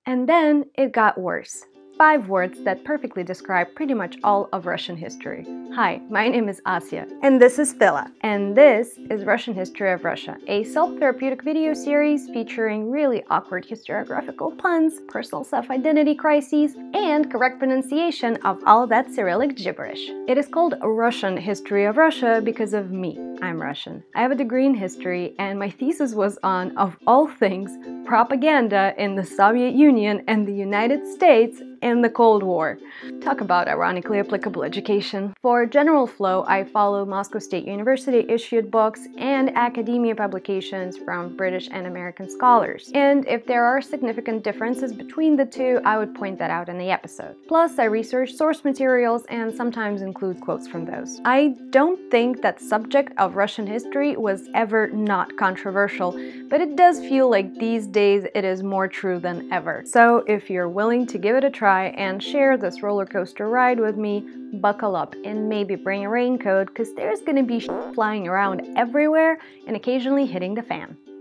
And then it got worse. 5 words that perfectly describe pretty much all of Russian history. Hi, my name is Asya. And this is Phila. And this is Russian History of Russia, a self-therapeutic video series featuring really awkward historiographical puns, personal self-identity crises, and correct pronunciation of all that Cyrillic gibberish. It is called Russian History of Russia because of me. I'm Russian. I have a degree in history, and my thesis was on, of all things, propaganda in the Soviet Union and the United States in the Cold War. Talk about ironically applicable education. For general flow, I follow Moscow State University issued books and academia publications from British and American scholars. And if there are significant differences between the two, I would point that out in the episode. Plus, I research source materials and sometimes include quotes from those. I don't think that subject of Russian history was ever not controversial, but it does feel like these days it is more true than ever. So if you're willing to give it a try and share this roller coaster ride with me, buckle up and maybe bring a raincoat, because there's gonna be flying around everywhere and occasionally hitting the fan.